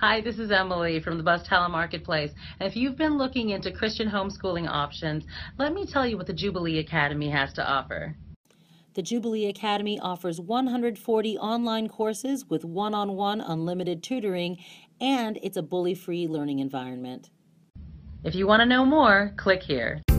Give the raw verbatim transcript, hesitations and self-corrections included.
Hi, this is Emily from the Bus Telemarketplace. And if you've been looking into Christian homeschooling options, let me tell you what the Jubilee Academy has to offer. The Jubilee Academy offers one hundred forty online courses with one-on-one unlimited tutoring, and it's a bully-free learning environment. If you want to know more, click here.